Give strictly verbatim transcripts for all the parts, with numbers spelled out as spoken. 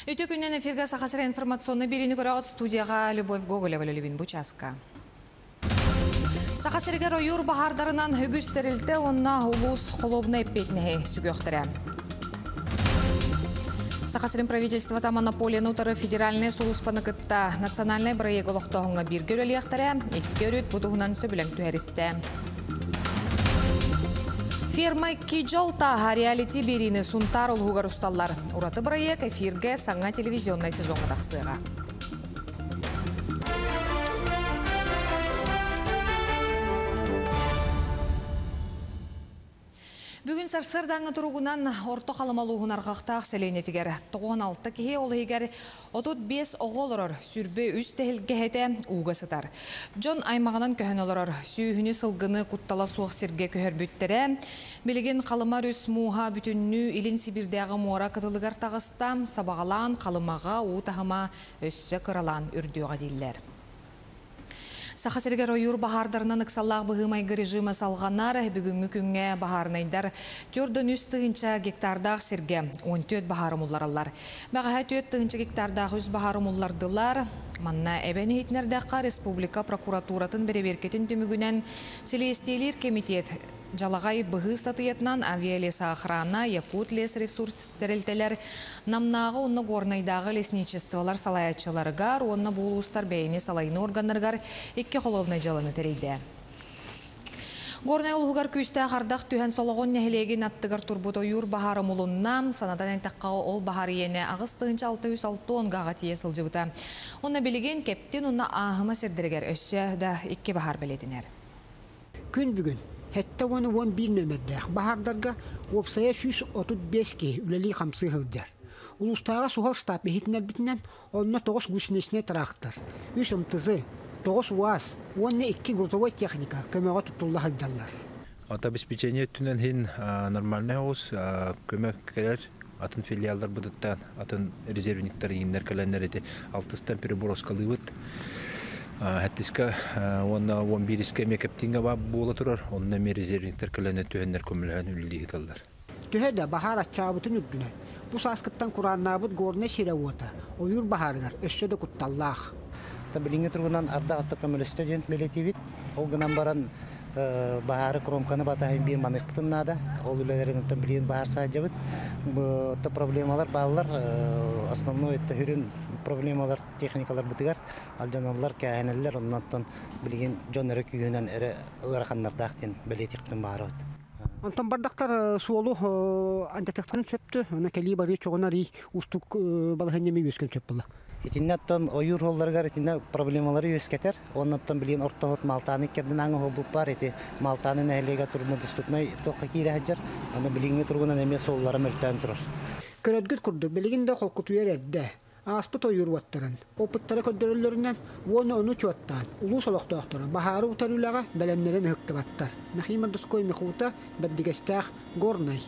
Өте күннен эфирға сақасыра информационны берені көрағыт студияға Любовь Гоголева Лөлебин Бучаска. Сақасырға ройур бағардарынан үгіз тәрілті онна улус қолобына еппетіне сүгіқтірі. Сақасырын правительствота монополияны ұтары федеральный сулуспаны кытта национальный бірайы ғолықтығыңа бір көлі ектірі, екі өрет бұдығынан сөбілің түхәрісті. Ферма Киджолта реалити беріні сунтар ұлғығар ұсталар. Ураты бірайек эфирге саңа телевизионный сезонға тақсыға. Бүгін сарсырдаңы тұрғынан орты қалымалуғын арғақтақ сәлейнетігер. тоғыз алты кеге ол егер отыз бес оғыл ұрыр сүрбе үз тәхілгеһеті уға сытар. Джон аймағынан көхін олырыр сүйіні сылғыны құттала суық серге көхір бүттірі. Білеген қалымар үс муға бүтінні илін Сибирдегі муара қытылығар тағыстам сабағалан қалымаға уытағыма өссі қыралан үрдіуға дейлер. Сақасырға ройур бағардарынан ұқсаллақ бұғымайғы режимі салғанар бүгінгі күнге бағарнайдар төрден үз тұғынша гектардақ серге он төрт бағарым ұлларалар. Бағаға төрт тұғынша гектардақ үз бағарым ұллардылар. Манна әбәні етнердіққа республика прокуратуратын береберкетін түмігінен Селестейлер комитет жалағай бұғы статыетнан авиалеса охрана, якут лес ресурс тәрелтелер намнағы онны горнайдағы лесничестволар салаятчыларғар, онны бұлыстар бәйіне салайны органларғар екі қоловны жалыны тәрейді. Горнай олғығар күсті ағардақ түхен солығын нәхілеген аттығар турбуто юр бағары мұлыннам, санадан әнтаққа ол бағары ені ағыстығынша алты жүз алты онғаға тие сылжыбыта. Онна білеген кептен онна ағыма сердірігер өссі да екі бағар білетінер. Күн бүгін, хәтті оны он бір нөмірдәқ бағардарға опсая жүз отыз бес ке үлелі қамсы ғылдар. Улустаға суғал стап бейхетінер бітінен онына тоғыз күшінесіне тұрақтыр. Үш ұмтызы, тоғыз уаз, онына екі грузовой техника көмеға тұттулы ғылдалар. От обеспечения түнен хин нормальный оғыз көмек кәлер атын филиалдар бұдыттан, атын резервниктар еңдер кәләнер еті алтыстан переброскалы бұд. Хәттіскі он біріске мекептіңге болы тұрар, онына ме резервниктар кәләнер түхендер көмілген үлілі еталдар. Түхеді бағар атчабытын үддінен. Бұ сасқыттан құраннабыд горны сире ота, ойыр бағарыдар, өссөді құтталлақ. Біліңе тұрғынан ардақ атты көмілісті дент мелетевит, ол ғынан баран бағары кромканы батайын бір манықпытыннада, ол үлелерін білген бағар сағажабыд. Бұты проблемалар бағалар, основной етті хүрін проблемалар, техникалар бұтығар, алжаналар, кәйінелер, оннаттан білген жон әрі күйінен әрі ұларақаннардақтен білетектің бағары өт. Антон бардақтар суолу антитектонын сөпті, ана кәлі бары чоғынар ей ұстық балығынеме өскен сөп бұлы. Етіннаттан ойыр олларғар етінна проблемалары өскетер, оннаттан білген ортағыт малтаны керден аңы олбып бар, еті малтанын әлеге тұрына дұстықнай тоққа кейрі әджар, аны білгенге тұрғынан әме соллары мөлтән тұрар. Көрәдгіт күрді, білгенде қолқытуер әдді. Аспыт ойыр уаттырын. Опыттары көддөрілерінен оны оны чуаттан. Улу солықтуақтырын. Бахары утарылаға бәлемнерін үкті баттар. Мехима дұской мехута бәддігестәқ горнай.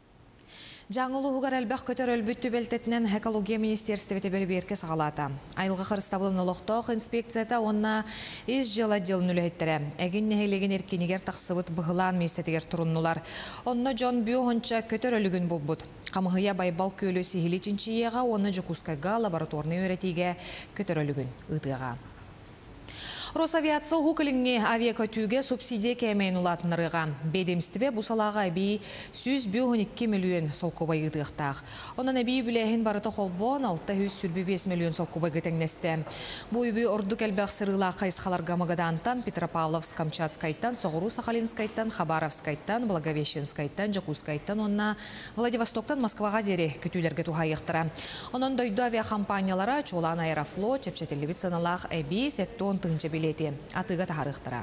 Жаңылы ғығар әлбәқ көтер өлбүтті бәлтетінен экология министерстветі бәрі берке сағалата. Айылғы қырыстабылын олықтауқ инспекцията онна ез жыл отделін үліхеттірі. Әгін нәхейлеген еркенегер тақсыбыт бұғылан местетігер тұрыннулар. Онна Джон Бюхонча көтер өлігін бұлбұд. Қамығыя байбал көлі сихили чинчиеға, оны жүкускайға лабораторны өретеге көтер өлігін ұтыға. Росавиация хукалинге авиакөтүүге субсидия кәмейін ұлатынырыға. Бедемстіве бұсалаға әбей жүз он екі миллион солкобай ұтықтақ. Онан әбей біләхін барыты қолбон алты жүз бес миллион солкобай ғытеңнесті. Бұл үбі ордық әлбәқ сырыла қайсқаларға мағадантан, Петропавловск, Камчатскайттан, Соғыру Сахалинскайттан, Хабаровскайттан, Благовещенскайттан, Жакускайттан, онна Владивостоктан Москваға дере көтүүлерге туғайықтыра. Онан дойду авиакомпаниялара Чолан Аэрофлот, Чепчетелевит саналақ әбей сеттон тыңчы билети атыга тахарыктыра.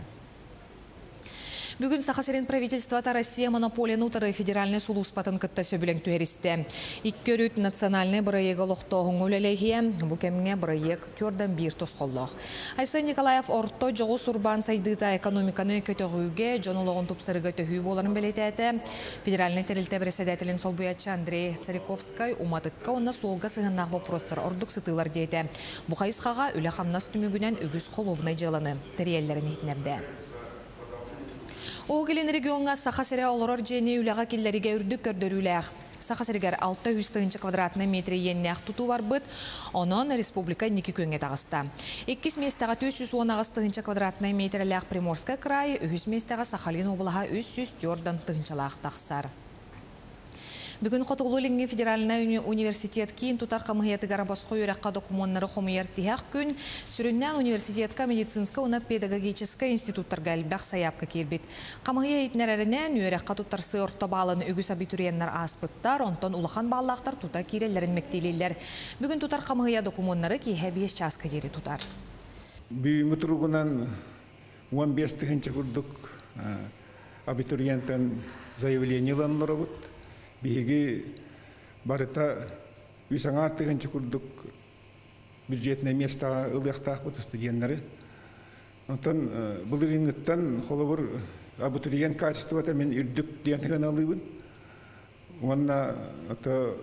Бүгін Сақасырын правительствота Россия монополияны утары федеральный сулуспатын кытта сөбілен түхеристі. Иккөрүт национальный бұрайығы лоқтоғын өлелейхе, бұл кәміне бұрайық түрден бір тосқоллық. Айсын Николаев орто жоғы сурбан сайдыта экономиканы көтіғуге, жонылығын тұпсырығы төхүй боларын білетәті. Федеральный тәрілті бірседәтілін солбуятчы Андрей Цариковскай уматыққа онна солға сығыннақ бопростар ордық сытылар дейті. Бұқайысқаға үлі қамнас түмігінен үгіз қолуыбынай жыланы тіриелерін етінерді. Оғылын регионға Сақасыра олырор жені үліға келлеріге үрдік көрдіріләқ. Сақасыргар алты жүз квадратный метр еннәқ туту бар бұд, онын республика некі көнге тағыста. Еккіз местаға төрт жүз он квадратный метр ләқ Приморская крайы, үз местаға Сахалин облаға үз жүз төрт тығынчалақ тақсар. Бүгін Қотығылу федеральный университет кейін тұтар қамығеті ғарабасқы өрәққа документары қомыер тияқ күн сүріннен университетка медицинска уна педагогическа институттарға әлбәқ саяпқа келбет. Қамығы етінерерінен өрәққа тұттарсы ортабалын үгіс абитуриеннер аспыттар, онтон улахан баллақтар тұта керелерін мектейлелер. Бүгін тұтар қамығыя документтары кейхе бес часқа жері тұтар. Бүгінгі тұрғынан он бес тығынчы күрдік абитуриентен заявлениялан нұрабыт. Биһиги барыта үсаңар тыгынчы курдук бюджетное место ылыктаах бут студенттары. Онтон бул рингиттен холобур абитуриент качеството мен үрдүк диентеген алыбын. Онна ата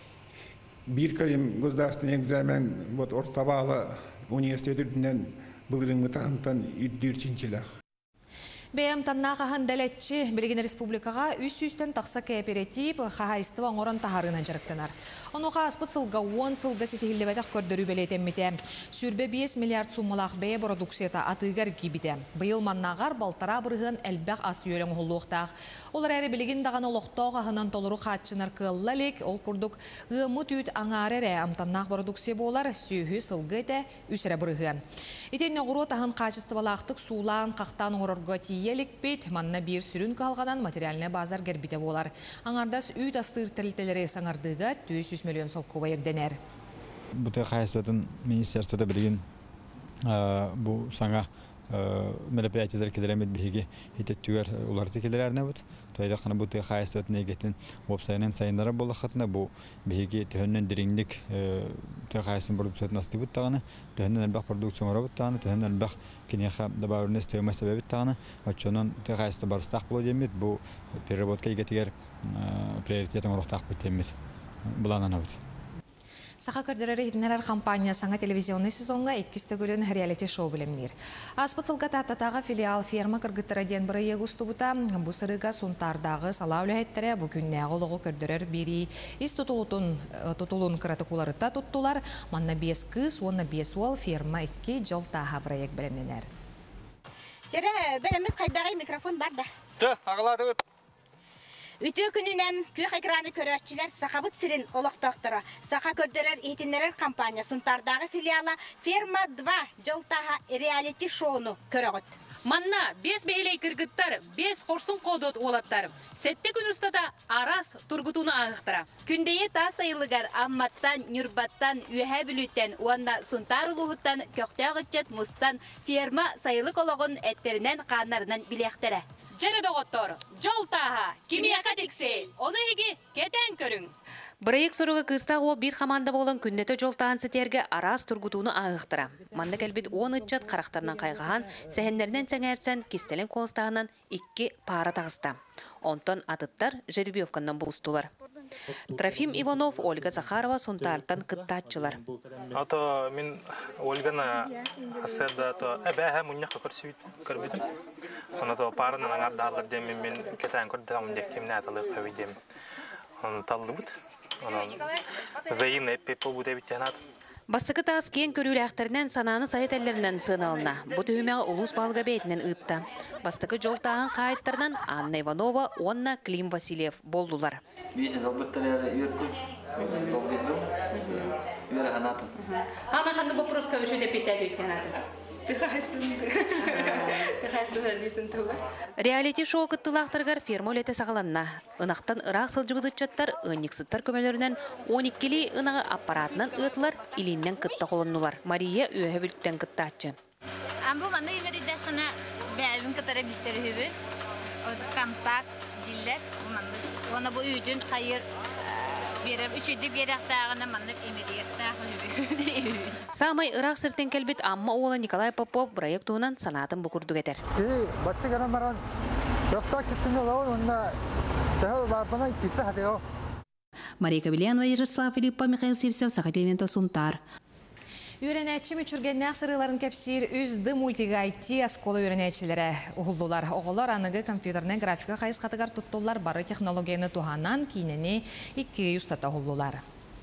бир калим государственный экзамен вот ортабала университетинен бул рингиттен үрдүрчинчилах. Бәйім таннағахан дәлетчі Белген республикаға үс-үстен тақса кооператив қағайыстыва оңырын тахарынан жарықтанар. Онуға аспыт сылға он сылға сетігілі көрдірі бәлетемметі. Сүрбе бес миллиард суммалақ бәйі продукцията атығар кибіде. Бұйыл маннағар балтара бұрығын әлбәқ ас үйелің ғылуқтақ. Олар әрі Белген даған олықтау қағынан толыру қатшынар қыллалек, ол күрдік ғымы түйт аңар әрі амтаннақ продукция болар сүйі сылғы әті үсірі бұрығын. Етен оғыру тағын қачыстывалақтық сулан қақтан оғырға елік бет, манна бір сүрін қалғанан материаліне базар гербите болар. Аңардас үйт астыр тәлітелері саңардыға төрт жүз миллион сол көбайық денер. Бұты қайыстатын министерствода білген бұл саңа мероприятиялар келеремет бігі ететтігер оларды келереріне бұд. Тойда қана бұты қайыстатын егетін опсайынан сайындары болы қатына бұл бігі түйіннен діріңдік той қайысын продукциясын асты бұд тағаны, түйіннен әлбәқ продукцион ора бұд тағаны, түйіннен әлбәқ кенеға дабарынес түйімі сәбәбіт тағаны, отчонын той қайысты барыстақ болу демет, бұл переработка егетігер приоритетін ұрықтақ бұд демет. Бұланан ауды. Саха көрдірері хитнерар компания саңа телевизионный сезонға еккісті көлін реалити шоу білімнер. Аспыцылға таттатаға филиал ферма кыргыттыра ден бірі егісті бұта, бұсырыға сұнтардағы сала үләйттері бүкінне ғолығы көрдірер бері із тұтылын кыратыкуларыта тұттылар, манна бес кыз, онна бес ол ферма екке жол таға проект білімненер. Жері бәлемет қайдағы микрофон бар да. Тө, ағылады өт. Үті күнінен түйек экраны көрәтчілер сақабыт сирин олықтақтыра. Сақа көрдірер етінерер компания сұнтардағы филиала Ферма два жолтаға реалити шоуну көріғыт. Манна бес бейлей кіргіттар, бес қорсын қодот олаттар. Сәтті күн ұстада арас тұргытуны ағықтыра. Күндейе та сайылығар амматтан, нүрбаттан, үйәе біліттен, уанна сұнтар ұлығыттан, көқтеғытчет, мұстан, ферма сайылық олығын әттерінен қанарынан білектері. Жәрі доғыттыр, жол таға, кемияқа тексей, оны еге кетен көрің. Бірайық сұрығы қыста ол бір қаманда болын күндеті жол тағын сетерге арас тұргутуыны ағықтыра. Манды кәлбет он үтчат қарақтарынан қайғаған, сәхендерінен сәңәрсен кестелен қолыстағынан икки пара тағыста. Онтон атыттар жеребьевканнан бұлыстылар. Трофим Иванов, Ольга Захарова сонтартан кыттатчылар. Ато мен Ольгана аседа то әбәһә мұньяққа көрсүйт көрбедім. Оны то парынан аңардалар демен мен кетен көрдім деп кемне атылы қавидем. Оны талды бұд. Оны зайын әппеп бұл бұд әбіттен ат. Бастықы тағыз кен көрілі әқтерінен сананы сайет әлерінен сыналына. Бұт үймеға ұлыс балға бәйтінен ұтты. Бастықы жол тағын қайыттарынан Анна Иванова, Онна Клим Васильев болдылар. Видите, долбыттарары үйірттім, долбыттым, үйірі қанатым. Ама қанды бұл проска үші деп беттәді өттен аты? Реалити шоу кыттылақтырғар ферма өлеті сағаланна. Үнақтан ұрақ сылжыбызытчаттар, ұнниксыттар көмелерінен он иккілі ұнағы аппаратынан ұтылар, иліннен кытта қолыннулар. Мария үйе бүліктен кыттатчы. Амбу маңда емерді қана бәйбін кытары бістері хүбі. Контакт, диллер, оны бұл үйдің қайыр беріп, үшіді беріқтағына маңдық емерді. Самай Ирак сыртен келбет амма ола Николай Попов проектуынан санатын бұқырдық етер. Бачы ғана маран тоқта кеттіңі лауын, онына тәхіл барбана кесі хатыға. Мария Кабельянова, Ярослав Филиппа, Михаил Севсев, Сахат Элемента, Сунтар. Үйренәтчі мүчүргеннәк сырыларын кәпсир үзді мультигайти аскола үйренәтчілері ұғылдылар. Оғылар анығы компьютернен графика қайыз қатығар тұттылар бары технологияны туғанан кейнені икки ұстата ұғылдылар.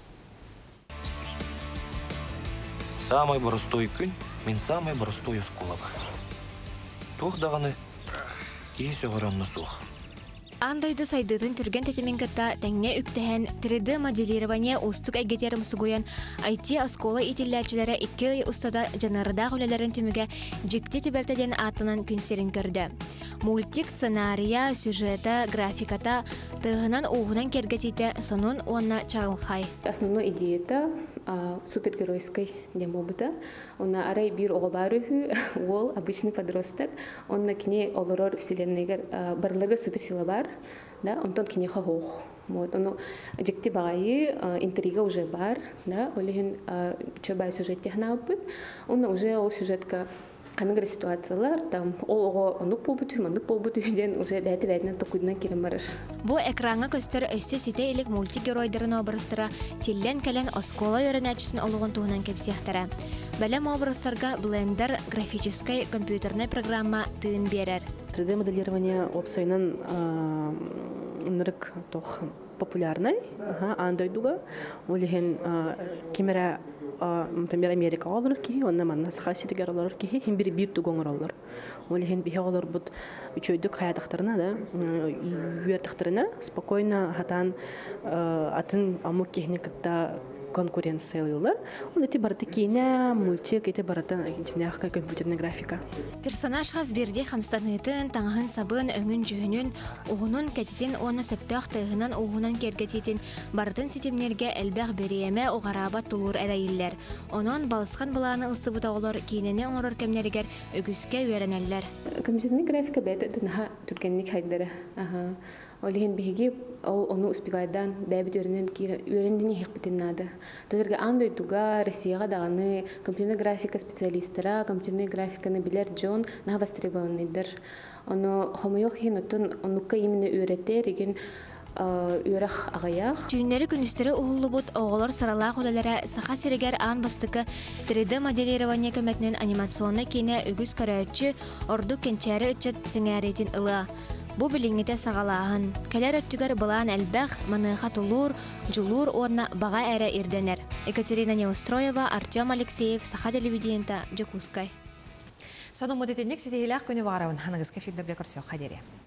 Самый простой күн, мен самый простой аскола бар. Туғдағаны кейс оғыранны сух. Андойду сайдытын түрген тетемеңгітта тәңне үктәһән три дэ моделирование устук әгетерім сугуян ай ти аскола итилләчілері икки устада жанарыдақ үлелерін түміге жекте түбәлтеден атынан күнсерін көрді. Мультик, сценария, сюжета, графиката тығынан уғынан кергетейті сонун онна чағылхай. Основной идея супергеройской демобыта. Онна арай бир оғабары ол обычный подросток. Онна кіне олорор вселенныйгер барлығы суперсила бар. Да, онтон кіне хохох. Вот, оно жекте багайы интрига уже бар, да, олеген чөбай сюжет технабыт. Онна уже ол сюжетка каныгыр ситуациялар, там ол оғы онук болбуту, манук болбуту ден уже бәті-бәтінен тоқуйдынан керен барыр. Бу экранга көстөр өсті сите илик мультигеройдарын обрастыра тиллен кәлен оскола өрінәчісін олуғын туғынан кепсияқтара. Бәлем обрастарға Blender графической компьютерная программа тыын берер. три дэ моделирование опсайнан нырык тох популярный, андойдуга, олеген кемера например, Америка олар ки, онна манна сахаситигер олар ки, хим бир бир тугоңор олар. Олеген бихе олар бут үчөйдүк хаятактарына да, үйөтактарына спокойно хатан атын амук техникатта конкуренциялы. Он эти бараты кино, мультик, эти бараты инженерная компьютерная графика. Персонаж хас берде хамстанытын, таңғын сабын, өңін жүйінін, уғынын кәтетін оны сөптіғ тығынан уғынан кергететін бартын сетемнерге әлбәқ берееме оғарабат тұлыр әрәйілер. Онын балысқан баланы ұсы бұта олар кейнені оңырыр кәмнергер өгіске үйеренелер. Компьютерная графика бәді дынаға түргенлік хайдары. Олеген беги ол оны успевайдан бәбит өрінен өріндіне хекбітін нады. Тәдірге андой туга Россияға дағаны компьютерная графика специалистера, компьютерная графиканы білер Джон наға востребованныйдыр. Оны хомойоқ хен отын оныққа именно үйретер еген үйрәқ ағаяқ. Түйінлері күністері ұғылы бұд оғылар саралақ өлелері сақа серегер аң бастықы три дэ моделирование көмәтінен анимационны кейіне үгіз көрәтші орду кенчәрі үтчет сіңәретін ұлы. Бу билиңите сагалаһын. Келер өттүгөр былаан әлбәх, маныха тулур, жулур онна бага әрі ирденер. Екатерина Неустроева, Артем Алексеев, Саха телевидениента, Джекускай. Соның мұдетенек сетейләқ көні бағарауын. Ханығыз кәфелдерге көрсеу қадере.